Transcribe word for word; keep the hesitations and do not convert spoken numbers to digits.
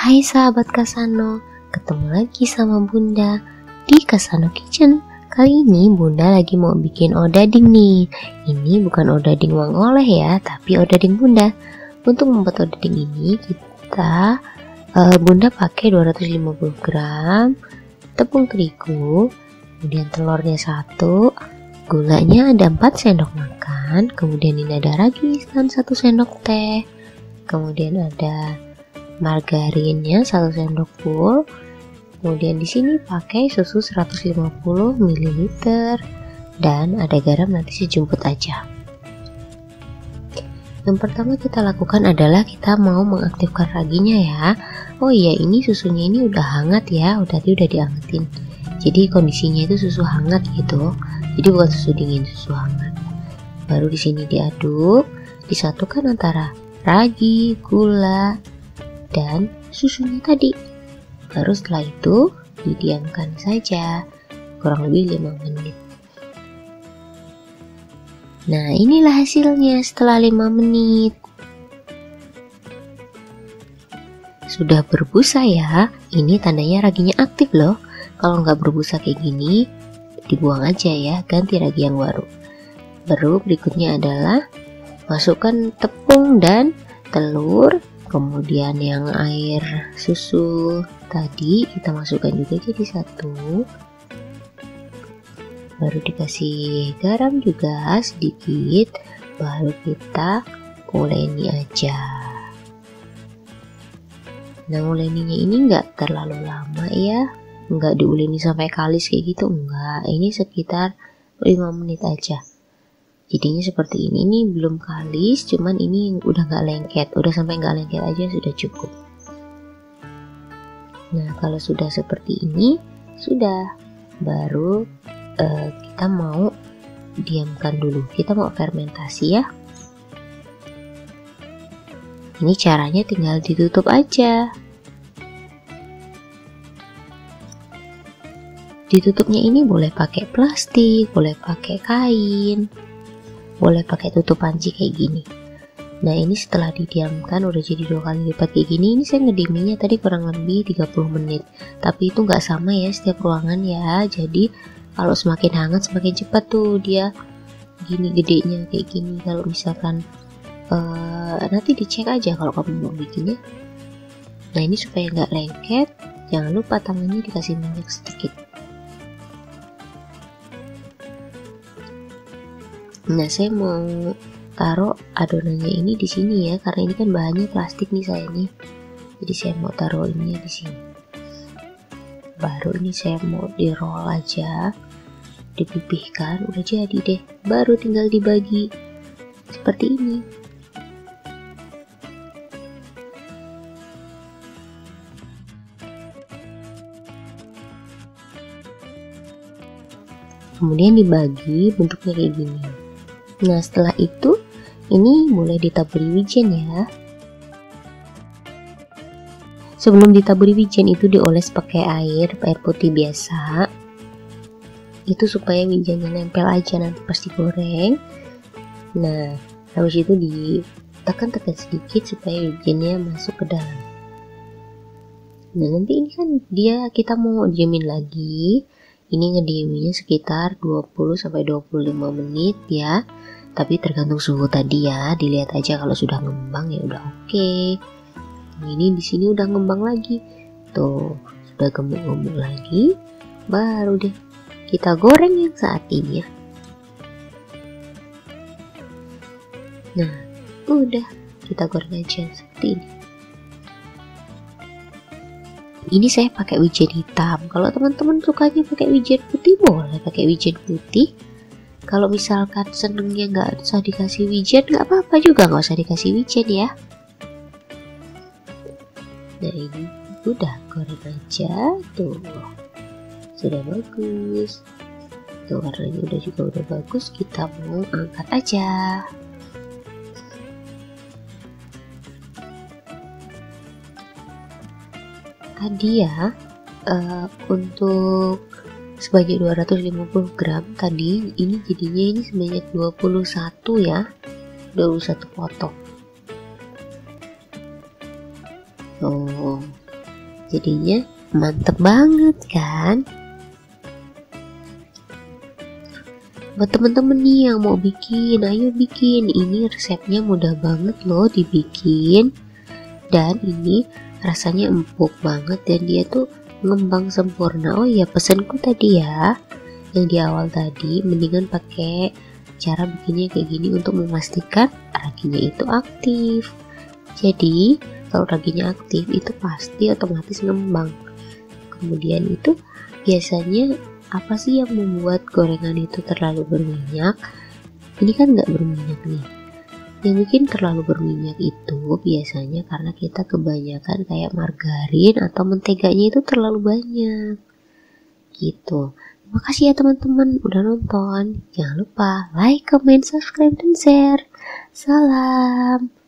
Hai sahabat Kasano, ketemu lagi sama Bunda di Kasano Kitchen. Kali ini Bunda lagi mau bikin odading nih. Ini bukan odading uang oleh ya, tapi odading Bunda. Untuk membuat odading ini kita uh, Bunda pakai dua ratus lima puluh gram tepung terigu, kemudian telurnya satu, gulanya ada empat sendok makan, kemudian ini ada ragi instan satu sendok teh, kemudian ada margarinnya satu sendok full, kemudian di sini pakai susu seratus lima puluh mililiter dan ada garam nanti sejumput aja. Yang pertama kita lakukan adalah kita mau mengaktifkan raginya ya. Oh iya, ini susunya ini udah hangat ya, udah tadi udah diangetin. Jadi kondisinya itu susu hangat gitu. Jadi bukan susu dingin, susu hangat. Baru di sini diaduk, disatukan antara ragi, gula, dan susunya tadi. Baru setelah itu didiamkan saja kurang lebih lima menit. Nah, inilah hasilnya setelah lima menit. Sudah berbusa ya. Ini tandanya raginya aktif loh. Kalau nggak berbusa kayak gini, dibuang aja ya, ganti ragi yang baru. Baru berikutnya adalah masukkan tepung dan telur, kemudian yang air susu tadi kita masukkan juga jadi satu. Baru dikasih garam juga sedikit, baru kita uleni aja. Nah, uleninya ini nggak terlalu lama ya, nggak diuleni sampai kalis kayak gitu, enggak. Ini sekitar lima menit aja. Jadinya seperti ini, ini belum kalis, cuman ini udah nggak lengket, udah sampai nggak lengket aja sudah cukup. Nah, kalau sudah seperti ini, sudah baru uh, kita mau diamkan dulu, kita mau fermentasi ya. Ini caranya tinggal ditutup aja. Ditutupnya ini boleh pakai plastik, boleh pakai kain, boleh pakai tutup panci kayak gini. Nah, ini setelah didiamkan udah jadi dua kali lipat kayak gini. Ini saya ngedieminnya tadi kurang lebih tiga puluh menit. Tapi itu nggak sama ya setiap ruangan ya. Jadi kalau semakin hangat semakin cepat tuh dia gini gedenya kayak gini. Kalau misalkan uh, nanti dicek aja kalau kamu mau bikinnya. Nah, ini supaya nggak lengket, jangan lupa tangannya dikasih minyak sedikit. Nah, saya mau taruh adonannya ini di sini ya, karena ini kan bahannya plastik nih saya nih. Jadi saya mau taruh ini di sini. Baru ini saya mau di roll aja, dipipihkan, udah jadi deh. Baru tinggal dibagi seperti ini. Kemudian dibagi bentuknya kayak gini. Nah, setelah itu ini mulai ditaburi wijen ya. Sebelum ditaburi wijen itu dioles pakai air, air putih biasa. Itu supaya wijennya nempel aja nanti pas digoreng. Nah, habis itu ditekan-tekan sedikit supaya wijennya masuk ke dalam. Nah, nanti ini kan dia kita mau diamin lagi. Ini ngedieminnya sekitar dua puluh sampai dua puluh lima menit ya. Tapi tergantung suhu tadi ya. Dilihat aja kalau sudah ngembang ya udah oke. Okay. Ini di sini udah ngembang lagi. Tuh, sudah gemuk-gemuk lagi. Baru deh kita goreng yang saat ini ya. Nah, udah kita goreng aja seperti ini. Ini saya pakai wijen hitam. Kalau teman-teman sukanya pakai wijen putih, boleh pakai wijen putih. Kalau misalkan senengnya nggak usah dikasih wijen, nggak apa-apa juga, nggak usah dikasih wijen ya. Nah, ini udah goreng aja tuh, sudah bagus. Tuh warnanya udah juga udah bagus. Kita mau angkat aja. Tadi ya uh, untuk sebanyak dua ratus lima puluh gram tadi, ini jadinya ini sebanyak dua puluh satu ya, dua puluh satu potong. Oh, Jadinya mantep banget kan? Buat temen-temen nih yang mau bikin, ayo bikin. Ini resepnya mudah banget loh dibikin. Dan ini rasanya empuk banget dan dia tuh ngembang sempurna. Oh iya, pesanku tadi ya, yang di awal tadi, mendingan pakai cara bikinnya kayak gini untuk memastikan raginya itu aktif. Jadi kalau raginya aktif itu pasti otomatis ngembang. Kemudian itu biasanya apa sih yang membuat gorengan itu terlalu berminyak? Ini kan nggak berminyak nih. Yang bikin terlalu berminyak itu biasanya karena kita kebanyakan kayak margarin atau menteganya itu terlalu banyak. Gitu. Terima kasih ya teman-teman udah nonton. Jangan lupa like, comment, subscribe, dan share. Salam.